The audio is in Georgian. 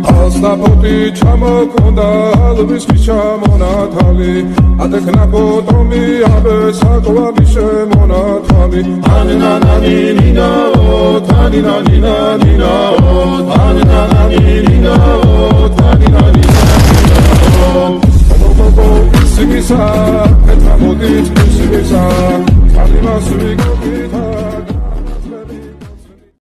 ალსაფოტი ჩამოქონდა ალვისკი ჩამონათალი ადექნა პოტრომი აბე საკვაბი შემონათალი ანანანი ნინაო თანინა ნინა ნინაო ანანანი ნინაო თანინა ნინა ნინაო ისგისა ეთამოდი ისგისა ალიმასვი გოგითა